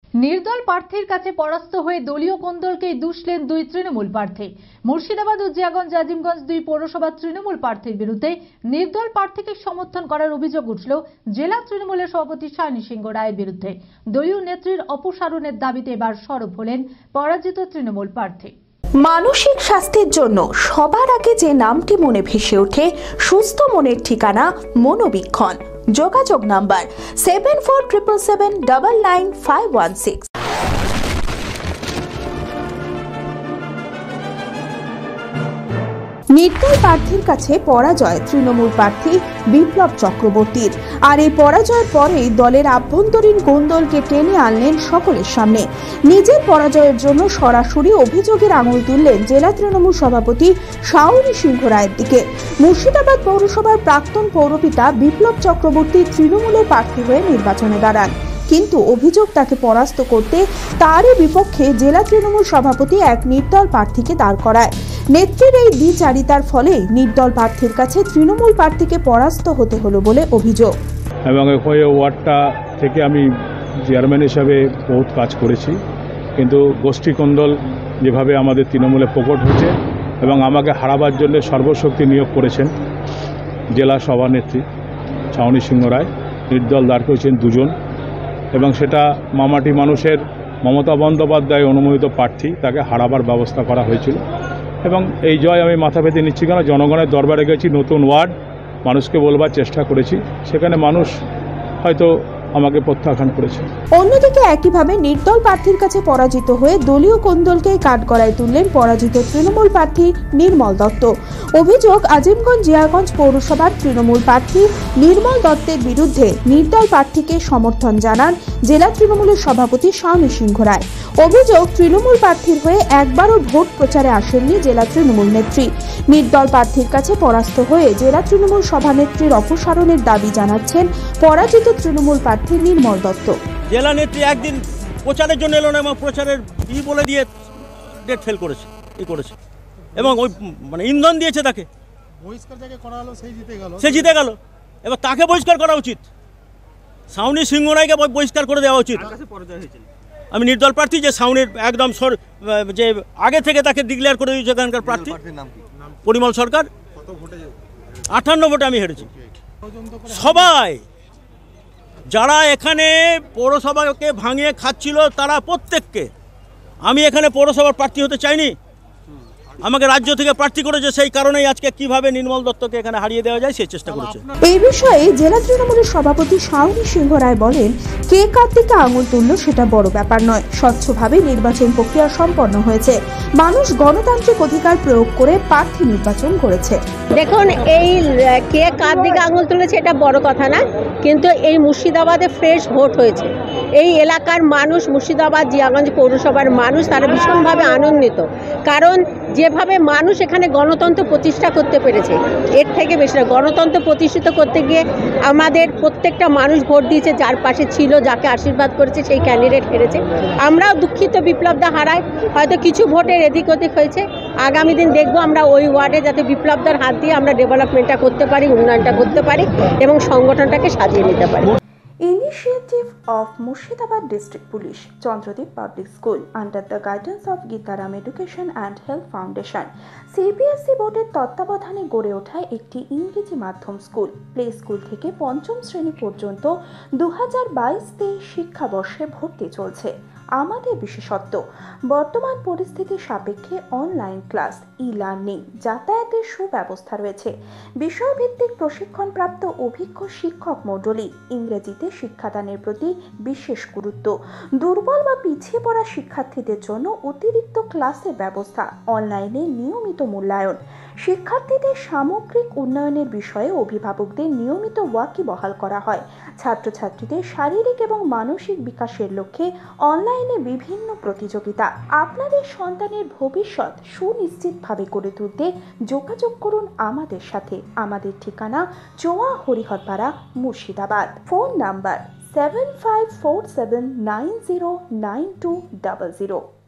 নির্দল প্রার্থীর কাছে পরাস্ত হয়ে দলীয় কোন্দলকেই দুষলেন দুই তৃণমূল প্রার্থী। মুর্শিদাবাদ ও জিয়াগঞ্জ আজিমগঞ্জ দুই পৌরসভার তৃণমূল প্রার্থীর বিরুদ্ধে নির্দল প্রার্থীকে সমর্থন করার অভিযোগ উঠল জেলা তৃণমূলের সভাপতি সায়নী সিংহ রায়ের বিরুদ্ধে। দলীয় নেত্রীর অপসারণের দাবিতে এবার সরব হলেন পরাজিত তৃণমূল প্রার্থী। মানসিক স্বাস্থ্যের জন্য সবার আগে যে নামটি মনে ভেসে ওঠে, সুস্থ মনের ঠিকানা মনোবীক্ষণ। যোগাযোগ নাম্বার 7477799516। নির্দল প্রার্থীর কাছে পরাজয় তৃণমূল প্রার্থী বিপ্লব চক্রবর্তীর। আর এই পরাজয়ের পরেই দলের আভ্যন্তরীণ কোন্দলকে টেনে আনলেন সকলের সামনে। নিজের পরাজয়ের জন্য সরাসরি অভিযোগের আঙুল তুললেন জেলা তৃণমূল সভাপতি সায়নী সিংহ রায়ের দিকে। মুর্শিদাবাদ পৌরসভার প্রাক্তন পৌরপিতা বিপ্লব চক্রবর্তী তৃণমূলের প্রার্থী হয়ে নির্বাচনে দাঁড়ান, কিন্তু অভিযোগ তাকে পরাস্ত করতে তারই বিপক্ষে জেলা তৃণমূল সভাপতি এক নির্দল প্রার্থীকে দাঁড় করায়। নেত্রীর এই দ্বিচারিতার ফলে নির্দল প্রার্থীর কাছে তৃণমূল প্রার্থীকে পরাস্ত হতে হলো বলে অভিযোগ। এবং ওই ওয়ার্ডটা থেকে আমি চেয়ারম্যান হিসাবে বহুত কাজ করেছি, কিন্তু গোষ্ঠী কোন্দল যেভাবে আমাদের তৃণমূলে প্রকট হয়েছে এবং আমাকে হারাবার জন্য সর্বশক্তি নিয়োগ করেছেন জেলা সভানেত্রী সায়নী সিংহ রায়। নির্দল দাঁড় করেছেন দুজন, এবং সেটা মামাটি মানুষের মমতা বন্দ্যোপাধ্যায় অনুমোদিত প্রার্থী, তাকে হারাবার ব্যবস্থা করা হয়েছিল। এবং এই জয় আমি মাথা পেতে নিচ্ছি, কেন জনগণের দরবারে গেছি, নতুন ওয়ার্ড, মানুষকে বলবার চেষ্টা করেছি, সেখানে মানুষ হয়তো আমাকে প্রত্যাখ্যান করেছে। অন্যদিকে একইভাবে নির্দল প্রার্থীর কাছে পরাজিত হয়ে দলীয় কোন্দলকেই কাঠগড়ায় তুললেন পরাজিত তৃণমূল প্রার্থী নির্মল দত্ত। অভিযোগ, আজিমগঞ্জ জিয়াগঞ্জ পৌরসভার তৃণমূল প্রার্থী নির্মল দত্তের বিরুদ্ধে নির্দল প্রার্থীকে সমর্থন জানান জেলা তৃণমূলের সভাপতি সায়নী সিংহ রায়। অভিযোগ, তৃণমূল প্রার্থীর হয়ে একবারও ভোট প্রচারে আসেননি জেলা তৃণমূল নেত্রী। নির্দল প্রার্থীর কাছে পরাস্ত হয়ে জেলা তৃণমূল সভানেত্রীর অপসারণের দাবি জানাচ্ছেন পরাজিত তৃণমূল প্রার্থী নির্মল দত্ত। জেলা নেত্রী একদিন প্রচারের জন্য এলো না এবং প্রচারের বলে দিয়ে ডেট ফেল করেছে, এবং ওই মানে ইন্ধন দিয়েছে তাকে, সে জিতে গেল। এবার তাকে বহিষ্কার করা উচিত, সায়নী সিংহ রায়কে বহিষ্কার করে দেওয়া উচিত। আমি নির্দল প্রার্থী, যে সায়নীর একদম যে আগে থেকে তাকে ডিক্লেয়ার করে দিয়েছে এখানকার প্রার্থী পরিমল সরকার। 58 ভোটে আমি হেরেছি। সবাই যারা এখানে পৌরসভাকে ভাঙিয়ে খাচ্ছিল তারা প্রত্যেককে, আমি এখানে পৌরসভার প্রার্থী হতে চাইনি, আমাকে রাজ্য থেকে প্রার্থী করেছে, সেই কারণেই আজকে কিভাবে নির্মল দত্তকে এখানে হারিয়ে দেওয়া যায় সেই চেষ্টা করেছে। এই বিষয়ে জেলা তৃণমূলের সভাপতি সায়নী সিংহ রায় বলেন, কে কার দিকে আঙুল তুলল সেটা বড় ব্যাপার নয়, স্বচ্ছভাবে নির্বাচন প্রক্রিয়া সম্পন্ন হয়েছে। মানুষ গণতান্ত্রিক অধিকার প্রয়োগ করে প্রার্থী নির্বাচন করেছে। দেখুন, এই কে কার দিকে আঙুল তুলেছে এটা বড় কথা না, কিন্তু এই মুর্শিদাবাদে ফ্রেশ ভোট হয়েছে। এই এলাকার মানুষ, মুর্শিদাবাদ জিয়াগঞ্জ পৌরসভার মানুষ, তারা ভীষণভাবে আনন্দিত, কারণ যেভাবে মানুষ এখানে গণতন্ত্র প্রতিষ্ঠা করতে পেরেছে, এর থেকে বেশি না। গণতন্ত্র প্রতিষ্ঠিত করতে গিয়ে আমাদের প্রত্যেকটা মানুষ ভোট দিয়েছে, যার পাশে ছিল, যাকে আশীর্বাদ করেছে, সেই ক্যান্ডিডেট হেরেছে। আমরাও দুঃখিত বিপ্লবদা হারায়, হয়তো কিছু ভোটের এদিক ওদিক হয়েছে। আগামী দিন দেখব আমরা ওই ওয়ার্ডে যাতে বিপ্লবদার হাত দিয়ে আমরা ডেভেলপমেন্টটা করতে পারি, উন্নয়নটা করতে পারি এবং সংগঠনটাকে সাজিয়ে নিতে পারি। Initiative of Murshidabad District Police, Chandradip Public School, under the guidance of Gitaram Education and Health Foundation, CBSE বোর্ডের তত্ত্বাবধানে গড়ে ওঠা একটি ইংরেজি মাধ্যম স্কুল প্লে স্কুল থেকে পঞ্চম শ্রেণী পর্যন্ত 2022-23 শিক্ষাবর্ষে ভর্তি চলছে। আমাদের বিশেষত্ব, বর্তমান পরিস্থিতি সাপেক্ষে অনলাইন ক্লাস, ই-লার্নিং, যাতায়াতের সুব্যবস্থা রয়েছে। বিষয়ভিত্তিক প্রশিক্ষণপ্রাপ্ত অভিজ্ঞ শিক্ষক মণ্ডলী, ইংরেজিতে শিক্ষাদানের প্রতি বিশেষ গুরুত্ব, দুর্বল বা পিছিয়ে পড়া শিক্ষার্থীদের জন্য অতিরিক্ত ক্লাসের ব্যবস্থা, অনলাইনে নিয়মিত মূল্যায়ন, শিক্ষার্থীদের সামগ্রিক উন্নয়নের বিষয়ে অভিভাবকদের নিয়মিত ওয়াকিবহাল করা হয়। ছাত্রছাত্রীদের শারীরিক এবং মানসিক বিকাশের লক্ষ্যে অনলাইনে বিভিন্ন প্রতিযোগিতা। আপনাদের সন্তানের ভবিষ্যৎ সুনিশ্চিতভাবে গড়ে তুলতে যোগাযোগ করুন আমাদের সাথে। আমাদের ঠিকানা চোয়া হরিহরপাড়া, মুর্শিদাবাদ। Phone number 7547909200।